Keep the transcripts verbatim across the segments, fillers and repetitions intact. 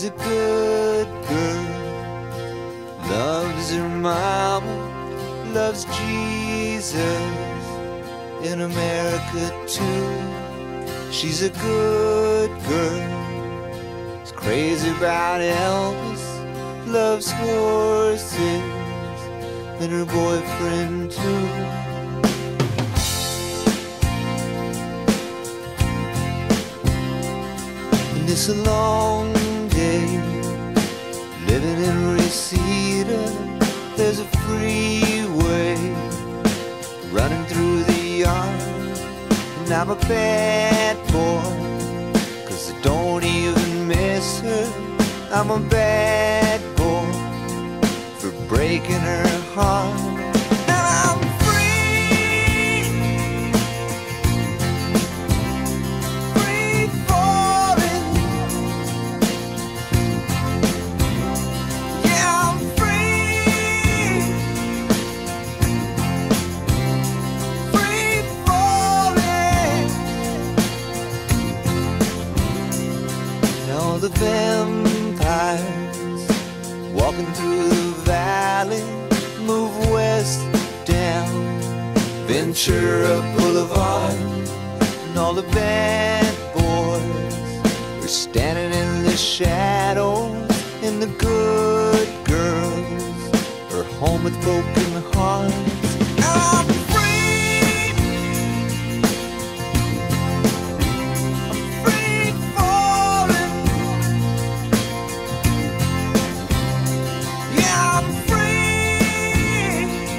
She's a good girl, loves her mama, loves Jesus, in America too. She's a good girl, is crazy about Elvis, loves horses, and her boyfriend too. And it's a long day living in Reseda. There's a freeway running through the yard, and I'm a bad boy, 'cause I don't even miss her. I'm a bad boy for breaking her heart. And I'm free, free falling. Yeah, I'm free, free falling. And all the vampires walking through the valley move west down Ventura Boulevard, and all the bad boys are standing in the shadows, and the good girls are home with broken hearts. I'm free, I'm free falling. Yeah, I'm free,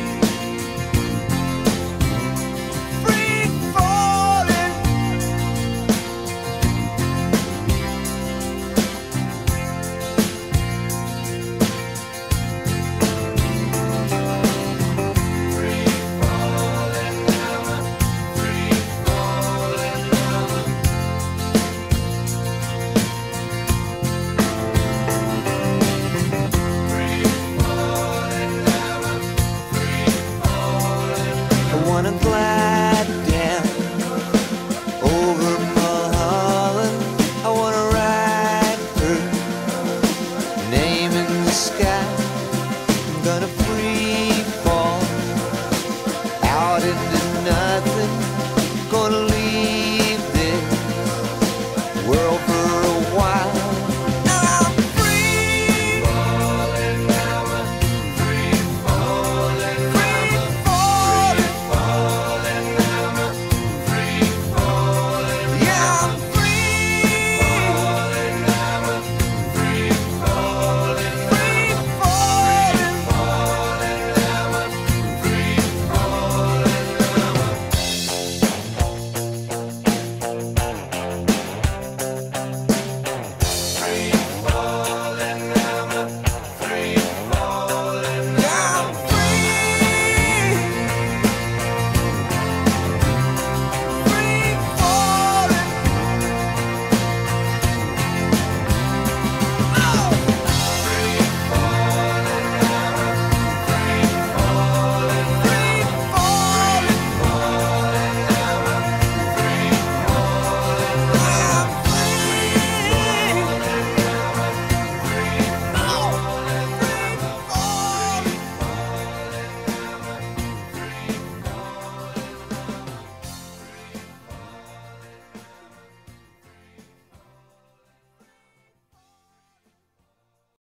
free falling. Free falling now, free falling now. Free falling now, free falling. I wanna glide down over Mulholland. I wanna write her name in the sky. I'm gonna